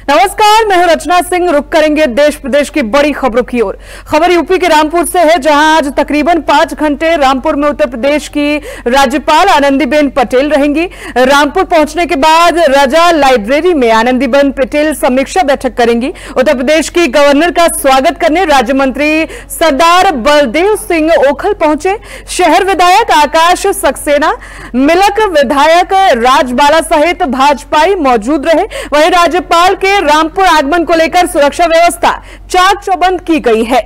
नमस्कार, मैं हूं रचना सिंह। रुक करेंगे देश प्रदेश की बड़ी खबरों की ओर। खबर यूपी के रामपुर से है, जहां आज तकरीबन 5 घंटे रामपुर में उत्तर प्रदेश की राज्यपाल आनंदीबेन पटेल रहेंगी। रामपुर पहुंचने के बाद रजा लाइब्रेरी में आनंदीबेन पटेल समीक्षा बैठक करेंगी। उत्तर प्रदेश की गवर्नर का स्वागत करने राज्य मंत्री सरदार बलदेव सिंह ओखल पहुंचे। शहर विधायक आकाश सक्सेना, मिलक विधायक राजबाला सहित भाजपाई मौजूद रहे। वहीं राज्यपाल के रामपुर आगमन को लेकर सुरक्षा व्यवस्था चाक चौबंद की गई है।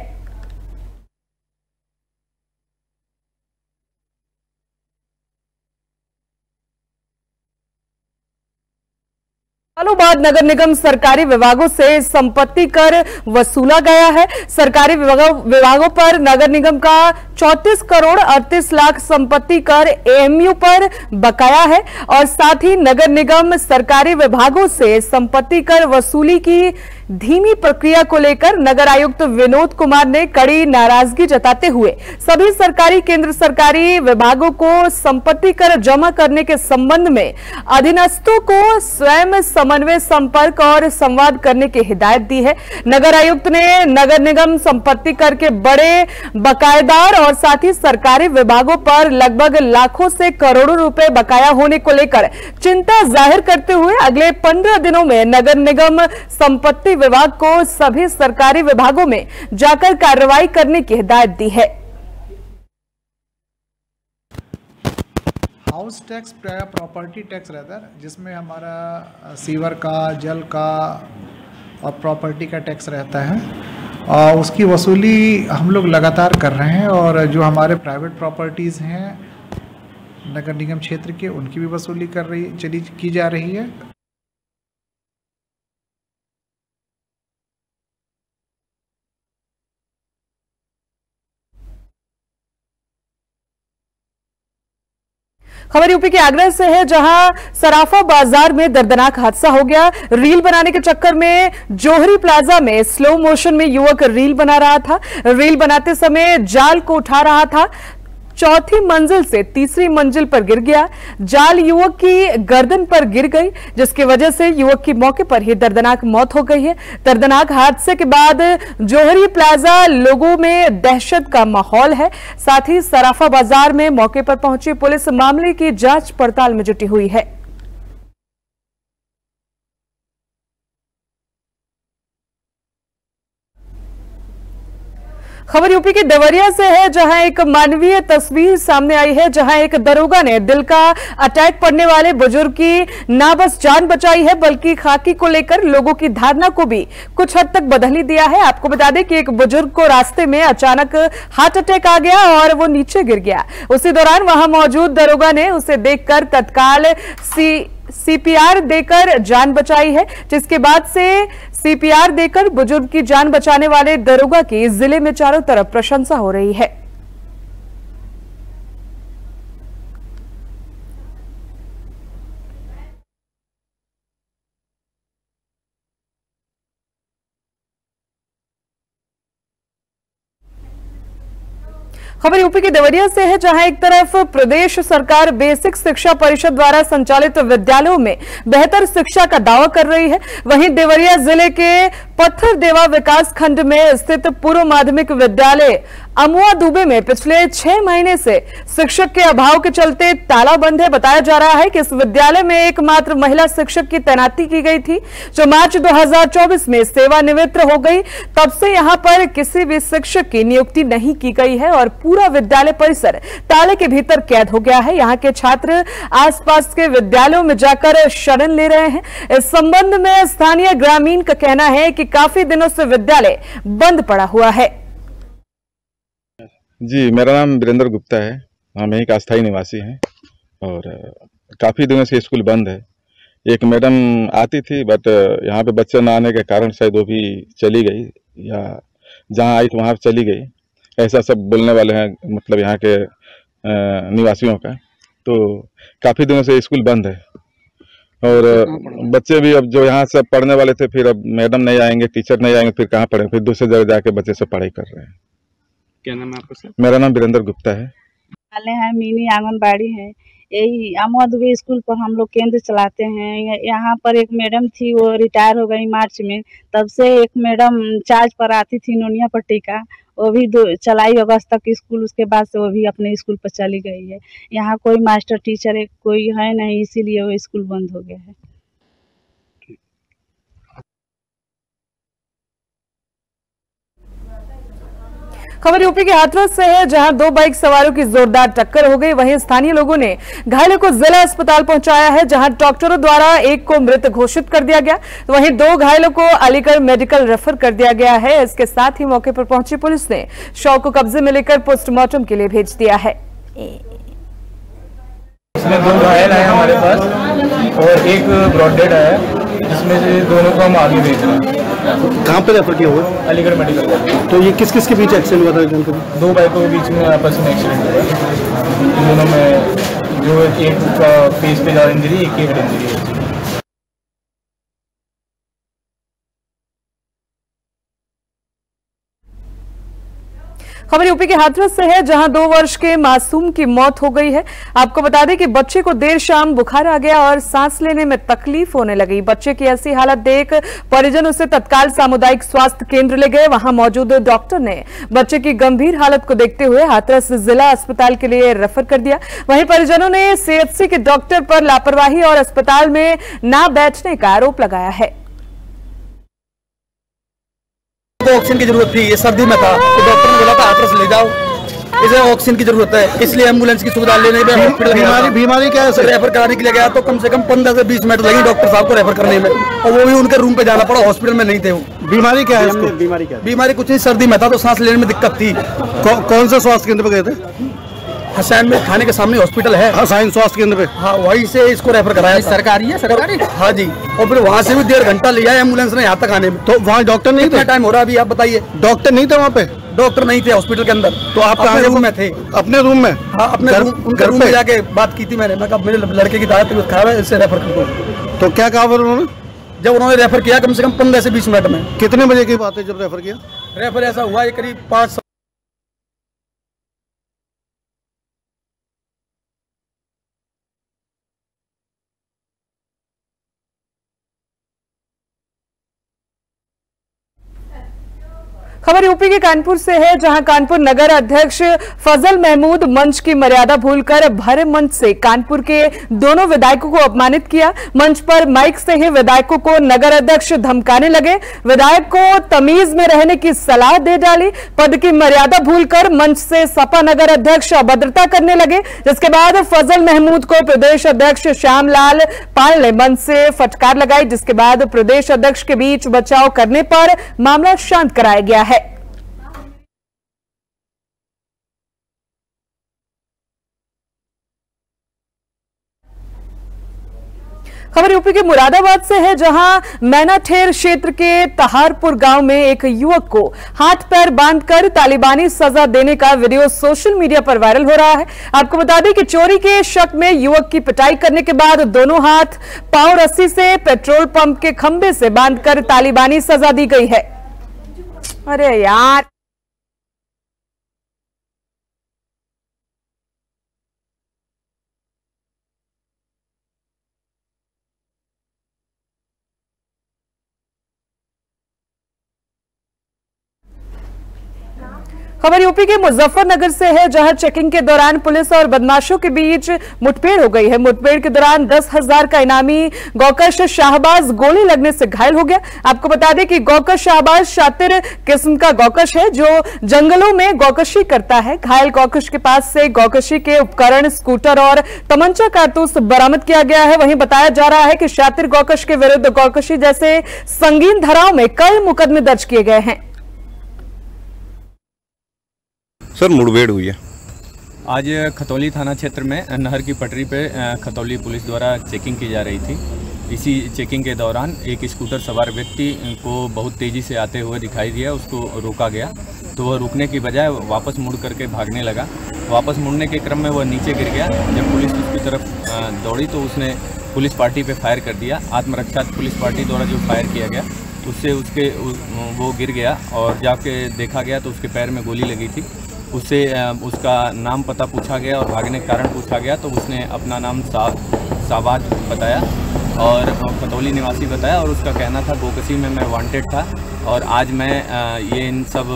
सालों बाद नगर निगम सरकारी विभागों से संपत्ति कर वसूला गया है। सरकारी विभागों पर नगर निगम का 34 करोड़ 38 लाख संपत्ति कर एएमयू पर बकाया है और साथ ही नगर निगम सरकारी विभागों से संपत्ति कर वसूली की धीमी प्रक्रिया को लेकर नगर आयुक्त विनोद कुमार ने कड़ी नाराजगी जताते हुए सभी सरकारी केंद्र सरकारी विभागों को संपत्ति कर जमा करने के संबंध में अधीनस्थों को स्वयं समन्वय, संपर्क और संवाद करने की हिदायत दी है। नगर आयुक्त ने नगर निगम संपत्ति कर के बड़े बकायेदार और साथ ही सरकारी विभागों पर लगभग लाखों से करोड़ों रुपए बकाया होने को लेकर चिंता जाहिर करते हुए अगले 15 दिनों में नगर निगम संपत्ति विभाग को सभी सरकारी विभागों में जाकर कार्रवाई करने की हिदायत दी है। हाउस टैक्स प्रॉपर्टी टैक्स रहता है, जिसमें हमारा सीवर का, जल का और प्रॉपर्टी का टैक्स रहता है और उसकी वसूली हम लोग लगातार कर रहे हैं। और जो हमारे प्राइवेट प्रॉपर्टीज़ हैं नगर निगम क्षेत्र के, उनकी भी वसूली की जा रही है। खबर यूपी के आगरा से है, जहां सराफा बाजार में दर्दनाक हादसा हो गया। रील बनाने के चक्कर में जोहरी प्लाजा में स्लो मोशन में युवक रील बना रहा था। रील बनाते समय जाल को उठा रहा था, चौथी मंजिल से तीसरी मंजिल पर गिर गया। जाल युवक की गर्दन पर गिर गई, जिसकी वजह से युवक की मौके पर ही दर्दनाक मौत हो गई है। दर्दनाक हादसे के बाद जोहरी प्लाजा लोगों में दहशत का माहौल है। साथ ही सराफा बाजार में मौके पर पहुंची पुलिस मामले की जांच पड़ताल में जुटी हुई है। खबर यूपी के देवरिया से है, जहां एक मानवीय तस्वीर सामने आई है, जहां एक दरोगा ने दिल का अटैक पड़ने वाले बुजुर्ग की न बस जान बचाई है बल्कि खाकी को लेकर लोगों की धारणा को भी कुछ हद तक बदल ही दिया है। आपको बता दें कि एक बुजुर्ग को रास्ते में अचानक हार्ट अटैक आ गया और वो नीचे गिर गया। उसी दौरान वहां मौजूद दरोगा ने उसे देखकर तत्काल सीपीआर देकर जान बचाई है, जिसके बाद से सीपीआर देकर बुजुर्ग की जान बचाने वाले दरोगा की जिले में चारों तरफ प्रशंसा हो रही है। खबर यूपी के देवरिया से है, जहां एक तरफ प्रदेश सरकार बेसिक शिक्षा परिषद द्वारा संचालित विद्यालयों में बेहतर शिक्षा का दावा कर रही है, वहीं देवरिया जिले के पत्थर देवा विकास खंड में स्थित पूर्व माध्यमिक विद्यालय अमुआ दुबे में पिछले 6 महीने से शिक्षक के अभाव के चलते ताला बंद है। बताया जा रहा है कि इस विद्यालय में एकमात्र महिला शिक्षक की तैनाती की गई थी, जो मार्च 2024 में सेवानिवृत्त हो गई। तब से यहां पर किसी भी शिक्षक की नियुक्ति नहीं की गई है और पूरा विद्यालय परिसर ताले के भीतर कैद हो गया है। यहाँ के छात्र आसपास के विद्यालयों में जाकर शरण ले रहे हैं। इस संबंध में स्थानीय ग्रामीण का कहना है कि काफी दिनों से विद्यालय बंद पड़ा हुआ है। जी, मेरा नाम वीरेंद्र गुप्ता है। हम यहीं का अस्थायी निवासी हैं और काफ़ी दिनों से स्कूल बंद है। एक मैडम आती थी, बट यहाँ पे बच्चे ना आने के कारण शायद वो भी चली गई, या जहाँ आई तो वहाँ चली गई, ऐसा सब बोलने वाले हैं, मतलब यहाँ के निवासियों का। तो काफ़ी दिनों से स्कूल बंद है और बच्चे भी अब जो यहाँ से पढ़ने वाले थे, फिर अब मैडम नहीं आएंगे, टीचर नहीं आएंगे, फिर कहाँ पढ़ें, फिर दूसरे जगह जाके बच्चे से पढ़ाई कर रहे हैं। क्या नाम है आपका सर? मेरा नाम वीरेंद्र गुप्ता है। हैं मिनी आंगनबाड़ी है, यही अमवा दुबे स्कूल पर हम लोग केंद्र चलाते हैं। यहाँ पर एक मैडम थी, वो रिटायर हो गई मार्च में। तब से एक मैडम चार्ज पर आती थी नोनिया पट्टी का, वो भी चलाई अगस्त तक स्कूल, उसके बाद से वो भी अपने स्कूल पर चली गई है। यहाँ कोई मास्टर टीचर कोई है नहीं, इसीलिए वो स्कूल बंद हो गया है। खबर यूपी के हाथरस से है, जहां दो बाइक सवारों की जोरदार टक्कर हो गई। वहीं स्थानीय लोगों ने घायलों को जिला अस्पताल पहुंचाया है, जहां डॉक्टरों द्वारा एक को मृत घोषित कर दिया गया, तो वहीं दो घायलों को अलीगढ़ मेडिकल रेफर कर दिया गया है। इसके साथ ही मौके पर पहुंची पुलिस ने शव को कब्जे में लेकर पोस्टमार्टम के लिए भेज दिया है। इसमें दो घायल हैं हमारे पास और एक ब्रॉड डेड है, जिसमें से दोनों को हम आगे भेज रहे हैं। कहाँ पे रेफर किया हुआ? अलीगढ़ मेडिकल। तो ये किस किस के बीच एक्सीडेंट हुआ था? दो बाइकों के बीच में आपस में एक्सीडेंट हुआ। दोनों में जो एक का फेस पे ज़्यादा इंजरी, एक हेड इंजरी है। खबर यूपी के हाथरस से है, जहां 2 वर्ष के मासूम की मौत हो गई है। आपको बता दें कि बच्चे को देर शाम बुखार आ गया और सांस लेने में तकलीफ होने लगी। बच्चे की ऐसी हालत देख परिजन उसे तत्काल सामुदायिक स्वास्थ्य केंद्र ले गए। वहां मौजूद डॉक्टर ने बच्चे की गंभीर हालत को देखते हुए हाथरस जिला अस्पताल के लिए रेफर कर दिया। वहीं परिजनों ने सीएचसी के डॉक्टर पर लापरवाही और अस्पताल में न बैठने का आरोप लगाया है। तो ऑक्सीजन की जरूरत थी, ये सर्दी में था, तो डॉक्टर ने बोला था हाथरस ले जाओ, इसे ऑक्सीजन की जरूरत है, इसलिए एम्बुलेंस की सुविधा लेने में हॉस्पिटल बीमारी क्या है रेफर कराने के लिए गया, तो कम से कम 15 से 20 मिनट लगी डॉक्टर साहब को रेफर करने में, और वो भी उनके रूम पे जाना पड़ा, हॉस्पिटल में नहीं थे वो। बीमारी क्या है इसको? बीमारी कुछ नहीं, सर्दी में था तो सांस लेने में दिक्कत थी। कौन से स्वास्थ्य केंद्र पे गए थे? हसैन में थाने के सामने हॉस्पिटल है, हसैन स्वास्थ्य केंद्र पे। हाँ, वहीं से इसको रेफर कराया। सरकारी है? सरकारी। हाँ जी, और फिर वहाँ से भी 1.5 घंटा लिया एम्बुलेंस ने यहाँ तक आने में। तो वहाँ डॉक्टर नहीं थे? टाइम हो रहा अभी, आप बताइए। डॉक्टर नहीं थे वहाँ पे? डॉक्टर नहीं थे हॉस्पिटल के अंदर। तो आप अपने रूम में थे? अपने रूम में। हाँ, अपने उनके रूम में जाके बात की थी मैंने, मैं कहा मेरे लड़के की तबीयत खराब है, इससे रेफर कर दो। तो क्या कहा फिर उन्होंने? जब उन्होंने रेफर किया कम से कम 15 से 20 मिनट में। कितने बजे की बात है जब रेफर किया? रेफर ऐसा हुआ ये करीब 5। खबर यूपी के कानपुर से है, जहां कानपुर नगर अध्यक्ष फजल महमूद मंच की मर्यादा भूलकर भरे मंच से कानपुर के दोनों विधायकों को अपमानित किया। मंच पर माइक से ही विधायकों को नगर अध्यक्ष धमकाने लगे। विधायक को तमीज में रहने की सलाह दे डाली। पद की मर्यादा भूलकर मंच से सपा नगर अध्यक्ष अभद्रता करने लगे, जिसके बाद फजल महमूद को प्रदेश अध्यक्ष श्यामलाल पाल ने मंच से फटकार लगाई, जिसके बाद प्रदेश अध्यक्ष के बीच बचाव करने पर मामला शांत कराया गया है। खबर यूपी के मुरादाबाद से है, जहां मैनाठेर क्षेत्र के तहारपुर गांव में एक युवक को हाथ पैर बांधकर तालिबानी सजा देने का वीडियो सोशल मीडिया पर वायरल हो रहा है। आपको बता दें कि चोरी के शक में युवक की पिटाई करने के बाद दोनों हाथ पांव रस्सी से पेट्रोल पंप के खंभे से बांधकर तालिबानी सजा दी गई है। अरे यार, खबर यूपी के मुजफ्फरनगर से है, जहां चेकिंग के दौरान पुलिस और बदमाशों के बीच मुठभेड़ हो गई है। मुठभेड़ के दौरान 10,000 का इनामी गौकश शाहबाज गोली लगने से घायल हो गया। आपको बता दें कि गौकश शाहबाज शातिर किस्म का गौकश है, जो जंगलों में गौकशी करता है। घायल गौकश के पास से गौकशी के उपकरण, स्कूटर और तमंचा कारतूस बरामद किया गया है। वहीं बताया जा रहा है कि शातिर गौकश के विरुद्ध गौकशी जैसे संगीन धाराओं में कई मुकदमे दर्ज किए गए हैं। सर, मुठभेड़ हुई है आज खतौली थाना क्षेत्र में नहर की पटरी पे खतौली पुलिस द्वारा चेकिंग की जा रही थी। इसी चेकिंग के दौरान एक स्कूटर सवार व्यक्ति को बहुत तेज़ी से आते हुए दिखाई दिया, उसको रोका गया तो वह रुकने की बजाय वापस मुड़ करके भागने लगा। वापस मुड़ने के क्रम में वह नीचे गिर गया। जब पुलिस उसकी तरफ दौड़ी तो उसने पुलिस पार्टी पे फायर कर दिया। आत्मरक्षा पुलिस पार्टी द्वारा जो फायर किया गया उससे वो गिर गया और जाके देखा गया तो उसके पैर में गोली लगी थी। उससे उसका नाम पता पूछा गया और भागने का कारण पूछा गया तो उसने अपना नाम साबाज बताया और खतौली निवासी बताया और उसका कहना था बोकसी में मैं वांटेड था और आज मैं ये इन सब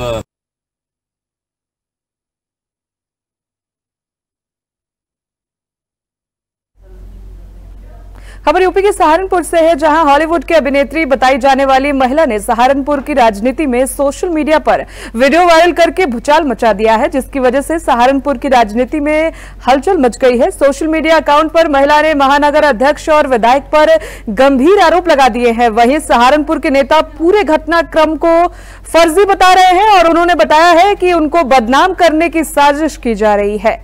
खबर यूपी के सहारनपुर से है, जहां हॉलीवुड की अभिनेत्री बताई जाने वाली महिला ने सहारनपुर की राजनीति में सोशल मीडिया पर वीडियो वायरल करके भूचाल मचा दिया है, जिसकी वजह से सहारनपुर की राजनीति में हलचल मच गई है। सोशल मीडिया अकाउंट पर महिला ने महानगर अध्यक्ष और विधायक पर गंभीर आरोप लगा दिए हैं। वहीं सहारनपुर के नेता पूरे घटनाक्रम को फर्जी बता रहे हैं और उन्होंने बताया है कि उनको बदनाम करने की साजिश की जा रही है।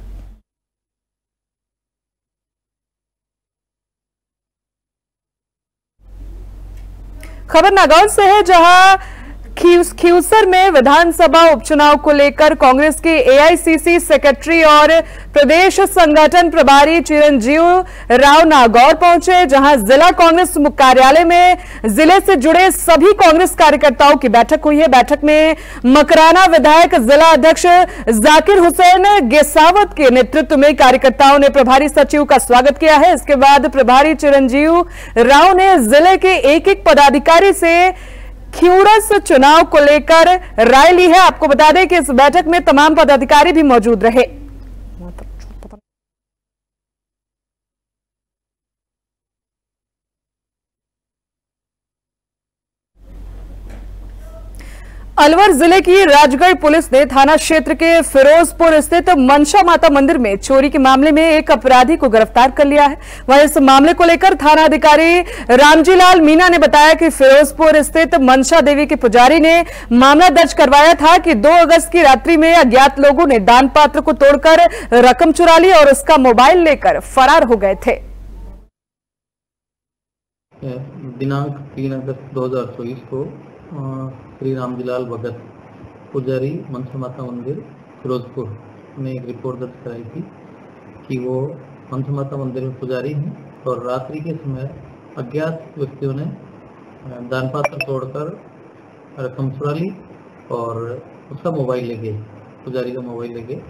खबर नागौर से है, जहां खींवसर में विधानसभा उपचुनाव को लेकर कांग्रेस के एआईसीसी सेक्रेटरी और प्रदेश संगठन प्रभारी चिरंजीव राव नागौर पहुंचे, जहां जिला कांग्रेस कार्यालय में जिले से जुड़े सभी कांग्रेस कार्यकर्ताओं की बैठक हुई है। बैठक में मकराना विधायक जिला अध्यक्ष जाकिर हुसैन गेसावत के नेतृत्व में कार्यकर्ताओं ने प्रभारी सचिव का स्वागत किया है। इसके बाद प्रभारी चिरंजीव राव ने जिले के एक एक पदाधिकारी से खींवस चुनाव को लेकर राय ली है। आपको बता दें कि इस बैठक में तमाम पदाधिकारी भी मौजूद रहे। अलवर जिले की राजगढ़ पुलिस ने थाना क्षेत्र के फिरोजपुर स्थित मनसा माता मंदिर में चोरी के मामले में एक अपराधी को गिरफ्तार कर लिया है। वहीं इस मामले को लेकर थाना अधिकारी रामजीलाल मीना ने बताया कि फिरोजपुर स्थित मनसा देवी के पुजारी ने मामला दर्ज करवाया था कि 2 अगस्त की रात्रि में अज्ञात लोगों ने दान पात्र को तोड़कर रकम चुरा ली और उसका मोबाइल लेकर फरार हो गए थे। दिनांक 3 अगस्त 2024 को श्री रामजीलाल भगत पुजारी मनसा माता मंदिर फिरोजपुर में एक रिपोर्ट दर्ज कराई थी कि वो मनसा माता मंदिर में पुजारी हैं और रात्रि के समय अज्ञात व्यक्तियों ने दान पात्र तोड़कर रकम चुरा ली और उसका मोबाइल ले गए, पुजारी का मोबाइल ले गए।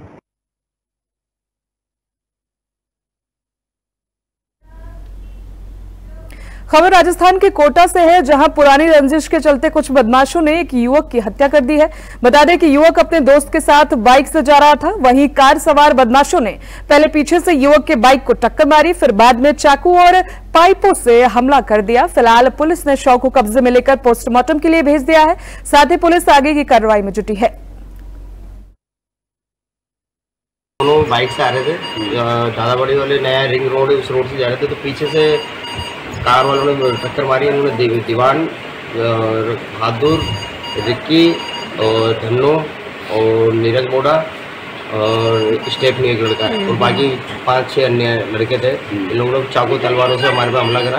खबर राजस्थान के कोटा से है, जहां पुरानी रंजिश के चलते कुछ बदमाशों ने एक युवक की हत्या कर दी है। बता दें कि युवक अपने दोस्त के साथ बाइक से जा रहा था। वहीं कार सवार बदमाशों ने पहले पीछे से युवक के बाइक को टक्कर मारी, फिर बाद में चाकू और पाइपों से हमला कर दिया। फिलहाल पुलिस ने शव को कब्जे में लेकर पोस्टमार्टम के लिए भेज दिया है। साथ ही पुलिस आगे की कार्रवाई में जुटी है। दोनों बाइक से आ रहे थे, दादा बड़ी वाले नया रिंग रोड उस रोड से जा रहे थे, तो पीछे से कार वालों ने टक्कर मारी। उन्होंने दीवान, बहादुर, रिक्की और धन्नो और नीरज बोडा और स्टेफनी एक लड़का है और बाकी 5-6 अन्य लड़के थे। इन लोगों ने चाकू तलवारों से हमारे पे हमला करा।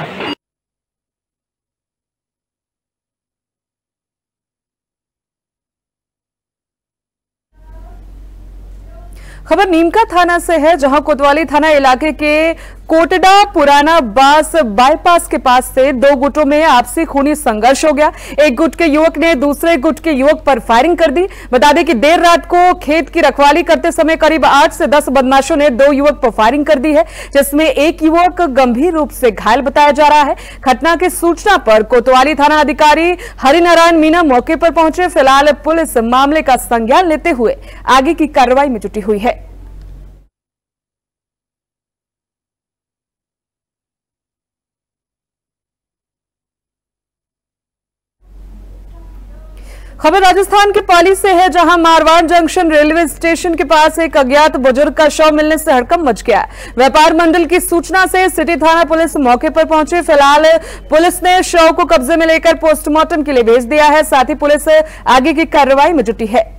खबर नीमका थाना से है, जहां कोतवाली थाना इलाके के कोटडा पुराना बास बाईपास के पास से 2 गुटों में आपसी खूनी संघर्ष हो गया। एक गुट के युवक ने दूसरे गुट के युवक पर फायरिंग कर दी। बता दें कि देर रात को खेत की रखवाली करते समय करीब 8 से 10 बदमाशों ने 2 युवक पर फायरिंग कर दी है, जिसमें एक युवक गंभीर रूप से घायल बताया जा रहा है। घटना की सूचना पर कोतवाली थाना अधिकारी हरिनारायण मीना मौके पर पहुंचे। फिलहाल पुलिस मामले का संज्ञान लेते हुए आगे की कार्रवाई में जुटी हुई है। खबर राजस्थान के पाली से है, जहां मारवाड़ जंक्शन रेलवे स्टेशन के पास एक अज्ञात बुजुर्ग का शव मिलने से हड़कंप मच गया। व्यापार मंडल की सूचना से सिटी थाना पुलिस मौके पर पहुंची। फिलहाल पुलिस ने शव को कब्जे में लेकर पोस्टमार्टम के लिए भेज दिया है। साथ ही पुलिस आगे की कार्रवाई में जुटी है।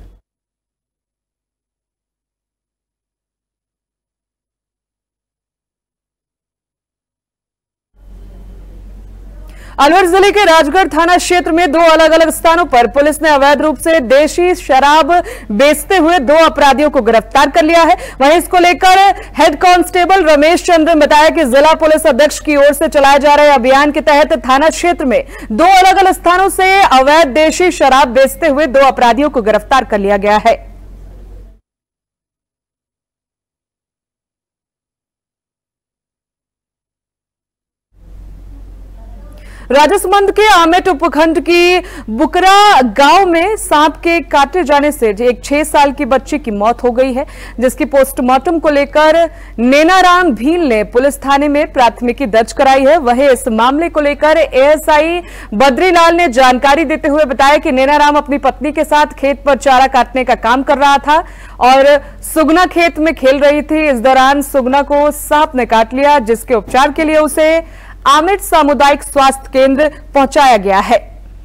अलवर जिले के राजगढ़ थाना क्षेत्र में 2 अलग अलग स्थानों पर पुलिस ने अवैध रूप से देशी शराब बेचते हुए 2 अपराधियों को गिरफ्तार कर लिया है। वहीं इसको लेकर हेड कांस्टेबल रमेश चंद्र ने बताया कि जिला पुलिस अध्यक्ष की ओर से चलाए जा रहे अभियान के तहत थाना क्षेत्र में 2 अलग अलग स्थानों से अवैध देशी शराब बेचते हुए 2 अपराधियों को गिरफ्तार कर लिया गया है। राजसमंद के आमेट उपखंड की बुकरा गांव में सांप के काटे जाने से एक 6 साल की बच्ची की मौत हो गई है, जिसकी पोस्टमार्टम को लेकर नैनाराम भील ने पुलिस थाने में प्राथमिकी दर्ज कराई है। वहीं इस मामले को लेकर एएसआई बद्रीलाल ने जानकारी देते हुए बताया कि नैनाराम अपनी पत्नी के साथ खेत पर चारा काटने का काम कर रहा था और सुगना खेत में खेल रही थी। इस दौरान सुगना को सांप ने काट लिया, जिसके उपचार के लिए उसे आमेट सामुदायिक स्वास्थ्य केंद्र पहुंचाया गया है।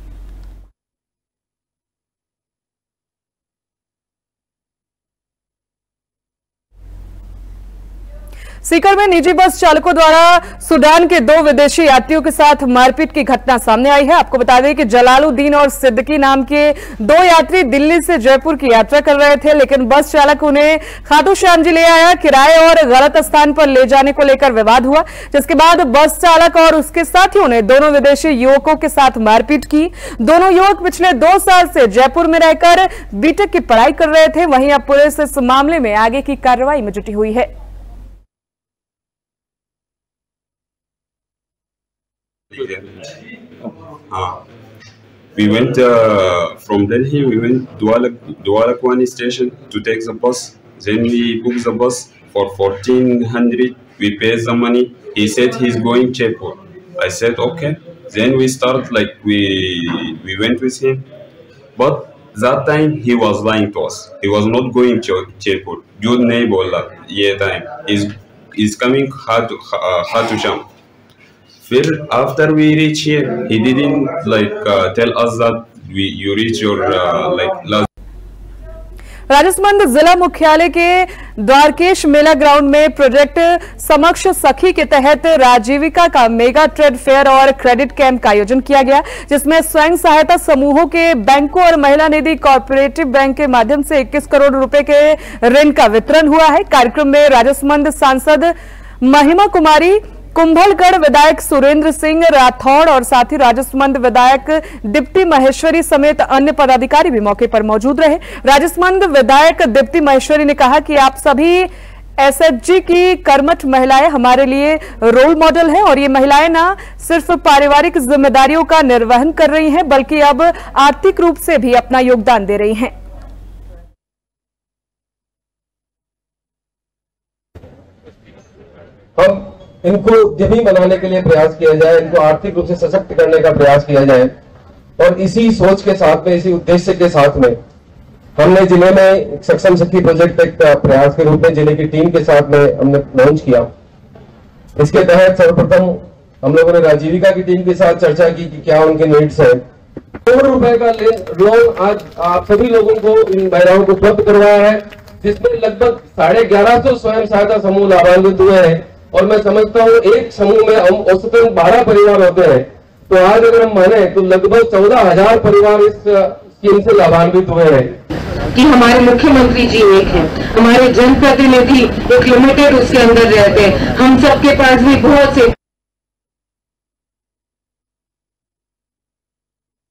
सीकर में निजी बस चालकों द्वारा सूडान के 2 विदेशी यात्रियों के साथ मारपीट की घटना सामने आई है। आपको बता दें कि जलालुद्दीन और सिद्दीकी नाम के 2 यात्री दिल्ली से जयपुर की यात्रा कर रहे थे, लेकिन बस चालक उन्हें खाटू श्याम जी ले आया। किराए और गलत स्थान पर ले जाने को लेकर विवाद हुआ, जिसके बाद बस चालक और उसके साथियों ने दोनों विदेशी युवकों के साथ मारपीट की। दोनों युवक पिछले 2 साल से जयपुर में रहकर बीटेक की पढ़ाई कर रहे थे। वहीं अब पुलिस इस मामले में आगे की कार्रवाई में जुटी हुई है। We went from Delhi. We went Dwalakwani station to take the bus. Then we booked the bus for 1400. We paid the money. He said he's going Jaipur. I said okay. Then we start we went with him, but that time he was lying to us. He was not going to Jaipur. Good neighbor, yeah, time is coming Khatu Sham. After we reach here, he didn't tell us that you reach your last. Rajsamand जिला मुख्यालय के द्वारकेश मेला ground में project Samaksh Sakhi के तहत राजीविका का mega trade fair और credit camp का आयोजन किया गया, जिसमें स्वयं सहायता समूहों के बैंकों और महिला निधि कॉर्पोरेटिव बैंक के माध्यम से 21 करोड़ रुपए के ऋण का वितरण हुआ है। कार्यक्रम में राजसमंद सांसद महिमा कुमारी, कुंभलगढ़ विधायक सुरेंद्र सिंह राठौड़ और साथ ही राजसमंद विधायक दीप्ति महेश्वरी समेत अन्य पदाधिकारी भी मौके पर मौजूद रहे। राजसमंद विधायक दीप्ति महेश्वरी ने कहा कि आप सभी एसएचजी की कर्मठ महिलाएं हमारे लिए रोल मॉडल हैं और ये महिलाएं न सिर्फ पारिवारिक जिम्मेदारियों का निर्वहन कर रही हैं, बल्कि अब आर्थिक रूप से भी अपना योगदान दे रही हैं। इनको जमीन बनाने के लिए प्रयास किया जाए, इनको आर्थिक रूप से सशक्त करने का प्रयास किया जाए और इसी सोच के साथ में, इसी उद्देश्य के साथ में हमने जिले में सक्षम सखी प्रोजेक्ट एक प्रयास के रूप में जिले की टीम के साथ में हमने लॉन्च किया। इसके तहत सर्वप्रथम हम लोगों ने राजीविका की टीम के साथ चर्चा की कि क्या उनके नीड्स है। करोड़ रुपए का लोन आज आप सभी लोगों को, इन महिलाओं को उपलब्ध करवाया है, जिसमें लगभग 1150 स्वयं सहायता समूह लाभान्वित हुए हैं और मैं समझता हूँ एक समूह में हम औसतन 12 परिवार होते हैं, तो आज अगर हम माने तो लगभग 14,000 परिवार इस स्कीम से लाभान्वित हुए हैं। कि हमारे मुख्यमंत्री जी एक हैं, हमारे जनप्रतिनिधि एक लिमिटेड उसके अंदर रहते हैं, हम सबके पास भी बहुत से।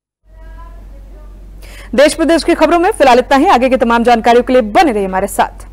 देश विदेश की खबरों में फिलहाल इतना ही। आगे की तमाम जानकारियों के लिए बने रहिए हमारे साथ।